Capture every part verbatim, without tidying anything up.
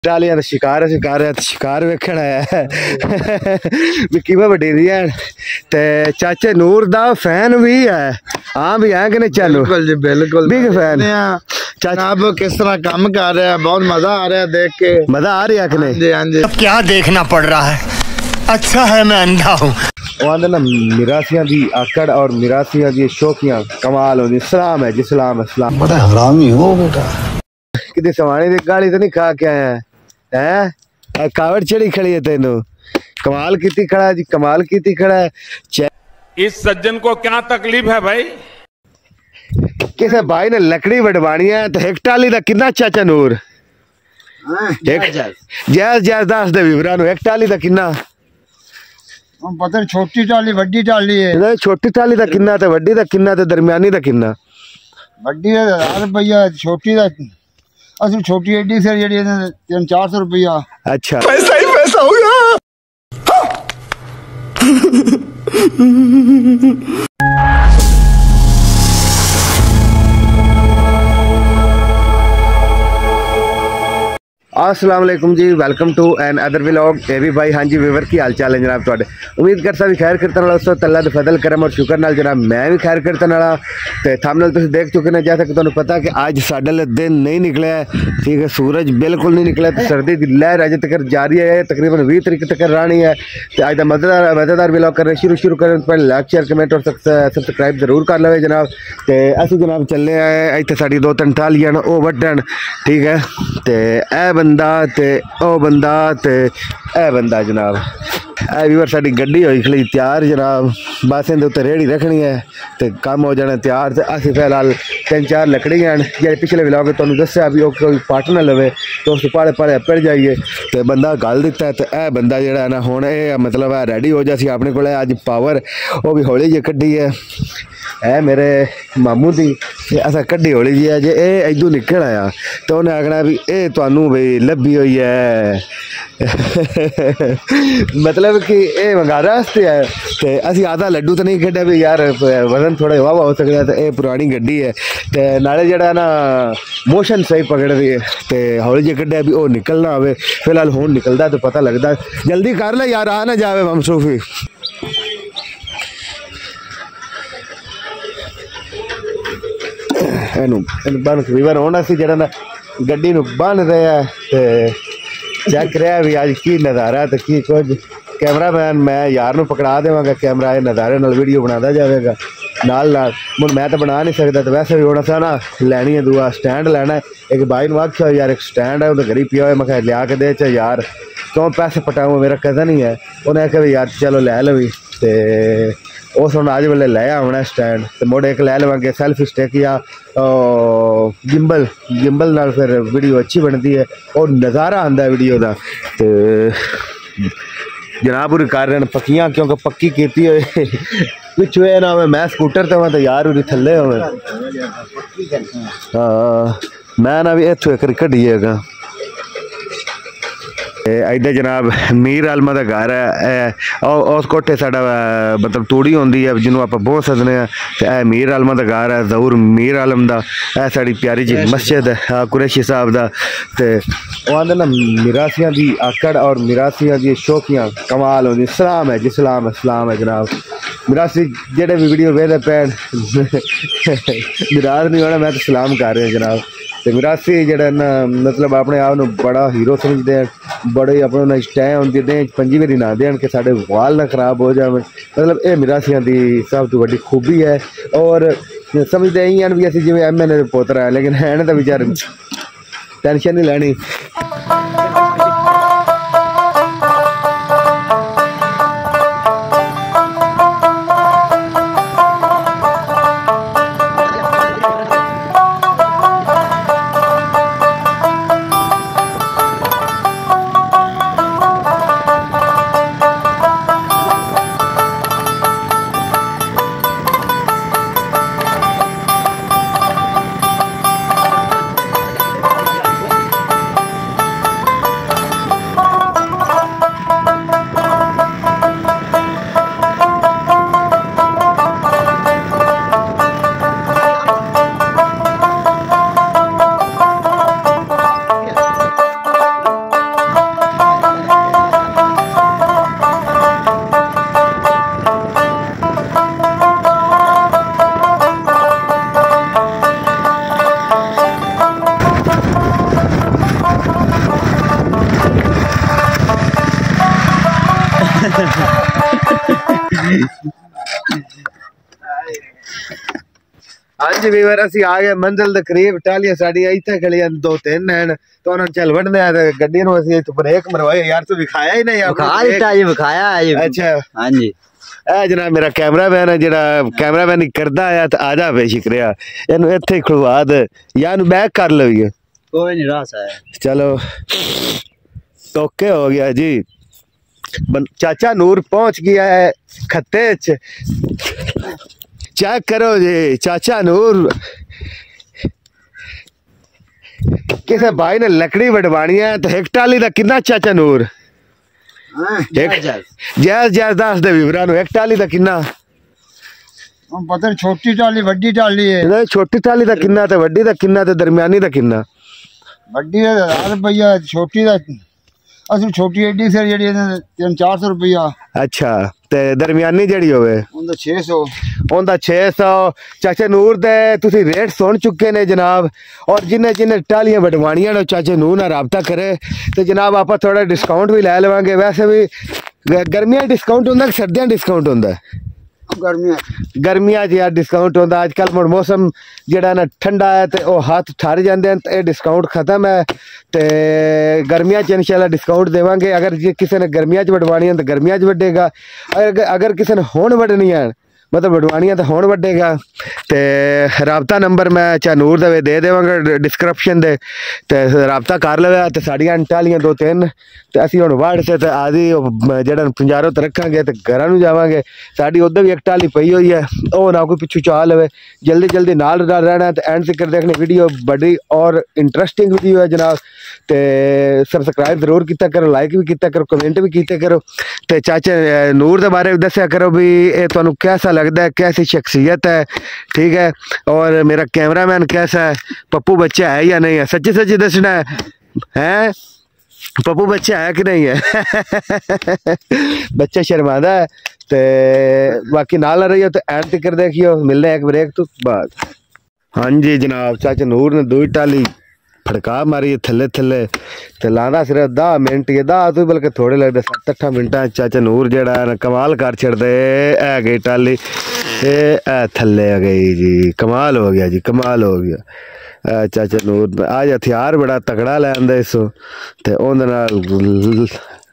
टालियां दा शिकार शिकार है शिकार वेखण आया भी किवें वडेरियां ते चाचे नूर दा फैन भी है। हाँ भी है कि नहीं चालू? बिल्कुल जी बिल्कुल बिग फैन। जनाब किस तरह काम कर रहा है, बहुत मजा आ रहा है देख के। मजा आ रहा है कि नहीं? हाँ जी अब क्या देखना पड़ रहा है, अच्छा है मैं अंधा हूँ। आंदे ना मिरासियां दी आकड़ और मिरासियां दी शौकियां कमाल होंदी। सलाम है जी, सलाम है सलाम। बड़ा हरामी हो बेटा। किते सवाने दी गाली तो नहीं खा के आया है? कावड़ चढ़ी खड़ी है तेनू। कमाल कीती खड़ा जी, कमाल कीती खड़ा है। इस सज्जन को क्या तकलीफ है भाई? किसे भाई ने लकड़ी वडवानी है तो एक टाली दा कितना चाचा नूर? एक जैस जैस दस दे वीवरा नु एक टाली दा कितना? पता छोटी टाली वड्डी टाली है। नहीं छोटी टाली दा कितना ते वड्डी दा कितना ते दरमियानी दा कितना? वड्डी दा हजार रुपया, छोटी दा असली छोटी एडी फिर जेडी तीन चार सौ रुपया। अच्छा पैसा ही पैसा होगा। अस्सलाम वालेकुम जी, welcome to another vlog. ए भी भाई हाँ जी वीवर की हाल चाल है जनाब तुहाडे? उम्मीद करता भी खैर करते नाल उस अल्लाह दे फजल करम और शुक्र नाल जनाब मैं भी खैर करते नाला। ते थंबनेल तुसीं देख चुके ने, जैसा कि तुहानूं पता कि अज साडे लिए दिन नहीं निकले है, ठीक है, सूरज बिल्कुल नहीं निकला। तो सर्दी की लहर अजे तक जारी है, तकरीबन बीस तरीक तक रहनी है। तो अज का मजेदार मजेदार व्लॉग करने शुरू शुरू करने पहले लाइक शेयर कमेंट और सबसक्राइब जरूर कर लवे जनाब। तो असं जनाब चले आए इतने साड़ी दो तीन टालियां वो वड्डन, ठीक है। तो ए बंदा ते ओ बंदा ते ए बंदा जनाब ए व्यूअर साडी गड्डी होई खड़ी तैयार जनाब, बस इहदे उत्ते रेहड़ी रखनी है तो काम हो जाना तैयार। तो असीं फिलहाल तीन चार लकड़ियां जेह्ड़े पिछले व्लॉग में तुहानूं दस्सिया भी ओह कोई पट ना लवे तो उस पाले पाले पड़ जाइए। तो बंदा गल दिता है। तो यह बंदा जिहड़ा है ना हुण ये मतलब है रेडी हो जा सी अपने कोल अज पावर वो भी हौली जी कड्डी है है मेरे मामू दी। असा कड्डी हौली जी है जे ये इदू निकल आया तो उन्हें आखना भी ये तुहानू बई लभी हुई है मतलब कि ये मंगारा वास्ते है। तो असी आधा लड्डू तो नहीं कड्ढिया भी यार वजन थोड़ा वावा हो सकता है। तो ये पुरानी गड्डी है तो नाले जड़ा ना मोशन सही पकड़ रही है। तो हौली जी कड्ढिया भी वो निकलना हो। फिलहाल हुण निकलता तो पता लगता। जल्दी कर ले यार, आ ना जावे ममसूफी। बन वीवर होना सी जरा ना गड्डी नूं बन रहा है। चेक रहा भी अज की नज़ारा तो की कुछ। कैमरामैन मैं यार नूं पकड़ा देवांगा, कैमरा नज़ारे नाल वीडियो बनाता जाएगा नाल नाल। मुझ मैं तो बना नहीं सकता। तो वैसे भी होना सा ना लैनी है दूआ स्टैंड लैना है। एक भाई नूं आख्या यार एक स्टैंड है, उन्हें घरी पिया हो, मैं लिया के दे च यार क्यों पैसे पटाऊँ, मेरा कज़न ही है। उन्हें आख्या भी यार चलो लै लवी। तो उस हम अज वेले लै आना स्टैंड। तो मुड़ एक लै लवेंगे सैल्फी स्टिक या गिम्बल गिम्बल नाल फिर वीडियो अच्छी बनती है और नज़ारा आंदा है वीडियो का। तो जनाब उरी कर रहे हैं पक्कियां क्योंकि पक्की कीती हो पिछू ये ना हो मैं स्कूटर तो तो यार उरी थले हो। हाँ मैं ना भी इतों एक कड्ढिएगा। इधर जनाब मीर आलमा का घर है। उस कोठे साडा मतलब तूड़ी होंदी है जिन्हों आप बोल सकते हैं। तो यह मीर आलमा का घर है, जहूर मीर आलम का। यह साड़ी प्यारी जी मस्जिद है कुरैशी साहब का। तो आंदे ना मिरासियां दी आकड़ और मिरासियां दी शौकियां कमाल होंदी। सलाम है जी, सलाम है सलाम है जनाब। मिरासी जेडे भी वीडियो वेखदे पैन निराश नहीं होना, मैं तो सलाम कर रहा जनाब। तो मिरासी जड़ा ना मतलब अपने आप को बड़ा हीरो समझते हैं, बड़े अपने स्टै होंगे दें पंजी बारी ना देन कि साढ़े वाल ना खराब हो जाए। मतलब ये मिरासियां की सब तो बड़ी खूबी है। और समझते ही हैं भी असं जिम्मे एम एन ए पोतरा है, लेकिन है ना तो बेचारे टेंशन नहीं लैनी। जी वीवर असी आ गए मंजिल दे करीब टालियां साडियां इत्थे खड़ियां दो तीन हैं तो उन्होंने चल वड़ने आ ते गड्डी नु असी तो ब्रेक मरवाए यार तू दिखाया ही नहीं खा दिता जी दिखाया है जी अच्छा हां जी ए जनाब मेरा कैमरा मैन है जेड़ा कैमरा मैन करदा है ते आ जा बेशिक्रिया इनु इत्थे खड़वा दे या नु बैक कर लईए कोई नहीं रास है चलो ओके हो गया जी चाचा नूर पहुंच गया है खत्ते च चेक करो जी चाचा नूर किसे भाई ने लकड़ी वडवानी है तो एक टाली दा कितना चाचा नूर जायज जायज जायज दस दे वीवरा नु एक टाली दा कितना हम पता छोटी टाली वड्डी टाली है नहीं छोटी टाली दा कितना ते वड्डी दा कितना ते दरमियानी दा कितना वड्डी दा हज़ार रुपया छोटी दा असली छोटी एडी सर जेडी तीन चार सौ रुपया अच्छा ते दरमियानी जेडी होवे उनदा छे सौ उनदा छे सौ चाचे नूर दे तुसी रेट सुन चुके ने जनाब और जिन्ने जिन्ने टालियां वडवानियां ने चाचे नूर नाल राबता करे ते जनाब आप थोड़ा डिस्काउंट भी ले लवांगे वैसे भी गर्मियां डिस्काउंट हुंदा कि सर्दियां डिस्काउंट हुंदा गर्मियां गर्मियां च यार डिस्काउंट होंदा आजकल मुड़ मौसम जेड़ा ना ठंडा है ते ओ हाथ ठर जांदे हैं ते डिस्काउंट खत्म है ते गर्मियां च इंशाल्लाह डिस्काउंट देवांगे अगर जे किसी ने गर्मियां च वडवानी है तो गर्मियां च वडेगा अगर अगर किसी ने होण वडनी है मतलब वडवानियां तो होण वडेगा ते राबता नंबर मैं चा नूर दे दे देवांगा डिस्क्रिप्शन दे ते राबता कर लवे ते साड़ियां टालियां दो तीन ते असी हुण वाड़ से ते आदि जेड़ा पंजारों ते रखांगे ते घरां नूं जावांगे साडी उधर भी एक टाली पई हुई है ओ ना कोई पिछू चा लवे जल्दी जल्दी नाल रहना ते एंड तक देखने वीडियो बड़ी और इंटरेस्टिंग वीडियो है जनाब ते सबसक्राइब जरूर किया करो लाइक भी किया करो कमेंट भी किया करो ते चाचे नूर दे बारे में दस्या करो भी ये तुहानू कैसा लगता है कैसी शख्सियत है ठीक है और मेरा कैमरामैन कैसा है पप्पू बच्चा है या नहीं है सच्ची सच्ची दसना है हैं पप्पू बच्चा है कि नहीं है बच्चा शर्मादा है ते बाकी नाल रही हो तो एंड तक देखियो मिलने एक ब्रेक तो बाद हाँ जी जनाब चाचा नूर ने दो टाली फड़का मारी थले थले ते लांदा सिर्फ दस मिनट ये दस तो बल्कि थोड़े लगते सत्त अठा मिनटा चाचा नूर जेड़ा है कमाल कर छड़दे है गई टाली ए थले आ गई जी कमाल हो गया जी कमाल हो गया चाचा नूर आज हथियार बड़ा तगड़ा लैंदा इसो ते ओंदे नाल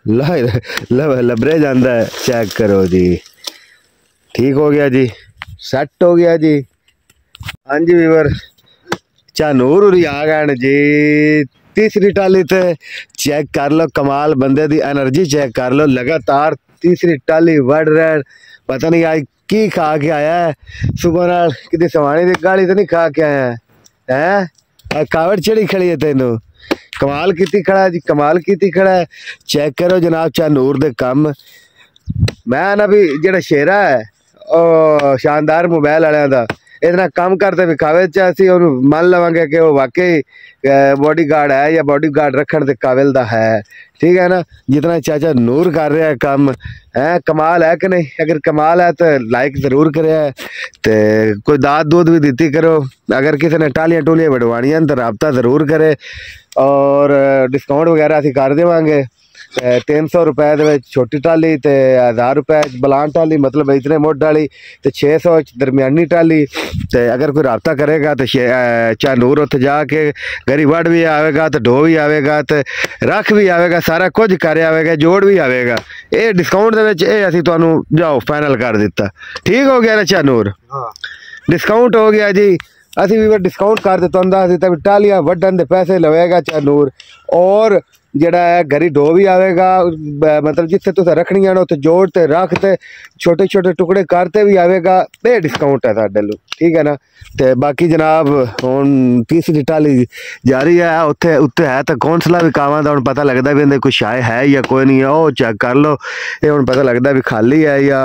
लबरे जांदा है चेक करो जी ठीक हो गया जी सेट हो गया जी हाँ जी वीवर चा नूर उरी आ गए जी तीसरी टाली ते चेक कर लो कमाल बंदे दी एनर्जी चेक कर लो लगातार तीसरी टाली वड़ रहे पता नहीं आज की खा के आया है सुबह नाल किसी सवानी दी गाली तो नहीं खा के आया है हैं कावड़ चढ़ी खड़ी है तेनू कमाल की खड़ा जी कमाल की खड़ा है चेक करो जनाब चा नूर दे कम मैं ना भी जेड़ा शेरा है ओ शानदार मोबाइल वाले दा इतना कम करते विखावे असी मान लवांगे कि वो वाकई बॉडी गार्ड है या बॉडी गार्ड रखने के काबिल दा है ठीक है ना जितना चाचा नूर कर रहा है काम है कमाल है कि नहीं अगर कमाल है तो लाइक ज़रूर करे तो कोई दाद दूध भी देती करो अगर किसी ने टालियां टूलियां वडवानियां तो रबता ज़रूर करे और डिस्काउंट वगैरह असी कर देवांगे तीन सौ रुपए दे छोटी टाली तो हज़ार रुपए बलान टाली मतलब इतने मोट टाली तो छे सौ दरमियानी टाली तो अगर कोई रबता करेगा तो चाहे नूर उत्थे जाके गरी वड़ भी आएगा तो डो भी आएगा तो रख भी आएगा सारा कुछ कर आएगा जोड़ भी आएगा ये डिस्काउंट दे असी तुहानू जाओ फाइनल कर दिता ठीक हो गया ना चाहे नूर डिस्काउंट हो गया जी असी भी डिस्काउंट कर दिता होंदा टालियां वड्डन दे पैसे लवेगा चाहे नूर और जेड़ा है घरी डो भी आएगा मतलब जिथे तुस रखनियां ने उत्थे जोड़ ते रख ते छोटे छोटे टुकड़े करते भी आएगा ये डिस्काउंट है साडे लो ठीक है ना ते बाकी जनाब हुण तीसरी टाली जारी है उत्थे उत्ते है तो कौंसला भी कावां दा हुण पता लगदा भी इंदे कुछ आए है या कोई नहीं है ओ चेक कर लो ये हुण पता लगदा भी खाली है या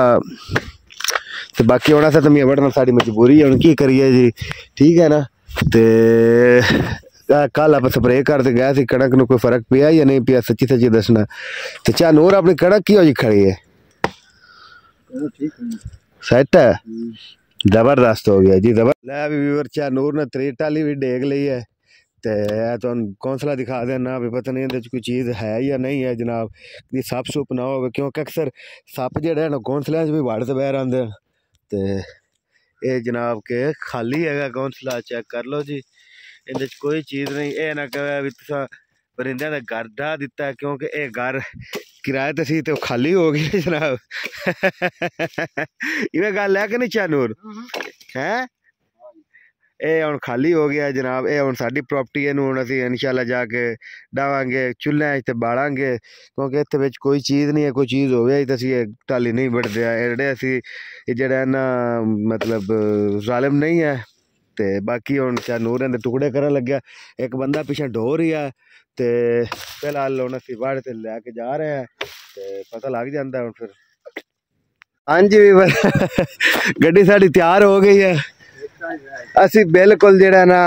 तो बाकी होना तो मैं वड़ना साड़ी मजबूरी है हुण की करिए जी ठीक है ना ते कल आप स्प्रे करते गए थे कणक में कोई फर्क पिया या नहीं पिया सच्ची सच्ची दसना तो चाह नूर अपनी कणक की हो जी खड़ी है सेट है जबरदस्त हो गया जी जबर लै व्यूअर चाह नूर ने त्री टाली भी डेग ली है तो कौंसला दिखा देना भी पता नहीं कोई चीज़ है या नहीं है जनाब कि सप सुप ना हो क्योंकि अक्सर सप जेह्ड़े न कौंसलियां च भी वड़ ते बह रहिंदे ते ये जनाब के खाली है कौंसला चेक कर लो जी इहदे च कोई चीज़ नहीं ये ना कहे भी तुसा परिंदे का घर ढा दिता है क्योंकि ये घर किराए ते सी तो खाली हो गई जनाब इवें गल है कि नहीं चानूर हैं ये हुण खाली हो गया जनाब ये हुण साडी प्रॉपर्टी है हुण असीं इंशाल्लाह जाके डावांगे चुल्हे ते बालांगे क्योंकि इत्थे विच कोई चीज़ नहीं है कोई चीज़ होवे तो असीं टाली नहीं बढ़दे जेह्ड़े असीं जेह्ड़ा ना मतलब जालिम नहीं है ते बाकी हुण चानूर दे टुकड़े करन लग्या एक बंदा पिछे ढो रही है ते फिलहाल हुण असीं बाड़ ते लैके जा रहे हैं ते पता लग जांदा हुण फिर हाँ जी गड्डी साडी तैयार हो गई है असी बिल्कुल जेड़ा ना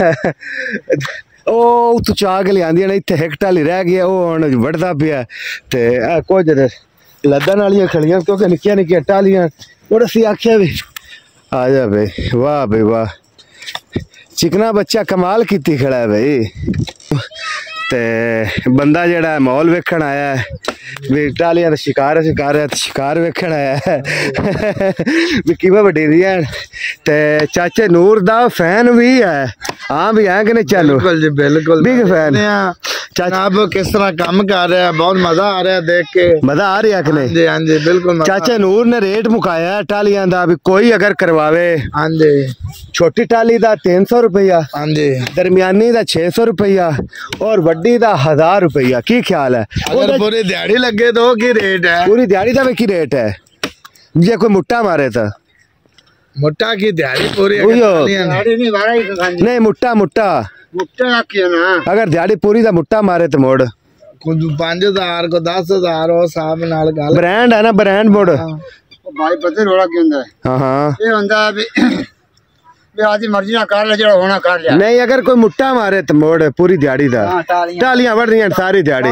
ओ तू चाह के लिया ना इतने हिक टाली रह गई वो हुण वढ़दा पिया ते कुछ लद्दन वालियां खड़ियां क्योंकि निक्कियां निक्कियां टालियां और असी आख्या भी आ जा भाई वाह भाई वाह चिकना बच्चा कमाल कीती खड़ा है भाई ते बंदा जेड़ा माहौल वेखण आया है भी टालियां दा शिकार शिकार है शिकार वेखण आया है भी किवें वडेरियां ते चाचे नूर दा फैन भी है हाँ भी है कि नहीं चालू बिल्कुल जी बिल्कुल बिग फैन जनाब किस तरह काम कर रहा है बहुत मजा आ रहा है देख के मजा आ रहा है कि नहीं जी हाँ जी बिल्कुल चाचा नूर ने रेट मुकाया टालियां दा भी कोई अगर करवावे हाँ जी छोटी टाली दा तीन सौ रुपया हाँ जी दरमियानी दा छे सौ रुपया और वड्डी दा हजार रुपया की ख्याल है अगर पूरी दिहाड़ी लगे तो की रेट है पूरी दिहाड़ी का भी की रेट है जे कोई मुट्टा मारे तो मुट्टा की दिहाड़ी पूरी नहीं मुट्टा मुट्टा मुट्टा ना अगर दिहाड़ी पूरी का मुट्टा मारे तो मोड़ कुछ पांच हजार को दस हजार हो साहब नाल गल ब्रांड है ना ब्रांड मोड़ भाई पता रोड़ा की हुंदा है हाँ हाँ ये हुंदा है भी आदि मर्जी ना कर ले जो होना कर लिया नहीं अगर कोई मुट्टा मारे तो मोड़ पूरी दिहाड़ी दा टालियां बढ़ रही सारी दिहाड़ी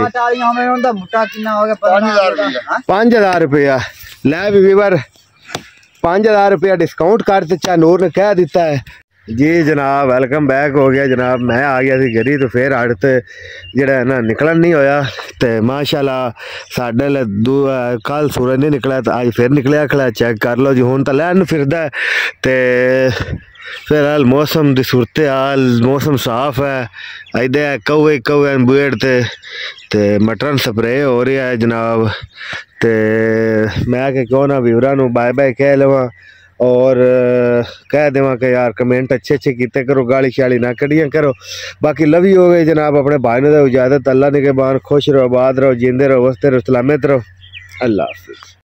पांच हजार रुपया लै भी वीवर पांच हजार रुपया डिस्काउंट कर चाहे नूर ने कह दिता है जी जनाब वेलकम बैक हो गया जनाब मैं आ गया सी घरी तो फिर अड़ ते जेड़ा ना निकलन नहीं होया ते माशाल्लाह साडे ले दू कल सूरज नहीं निकला तो अज फिर निकलिया खड़ा चेक कर लो जी हुण तो लैन फिरदा ते फिलहाल मौसम की सूरत हाल मौसम साफ है इधर कौए कौए बुएड़ ते ते मटरन स्प्रे हो रहा है जनाब ते मैं कि क्यों ना व्यूअरां नूं बाय बाय कह लवां और कह देवां कि यार कमेंट अच्छे अच्छे कीते करो गाली शाली ना कड़ियां करो बाकी लव यू हो गए जनाब अपने भाई ने दो इजाजत अल्लाह ने के बान खुश रहो आबाद रहो जींदे रहो वसते रहो सलामत रहो अल्लाह हाफिज़।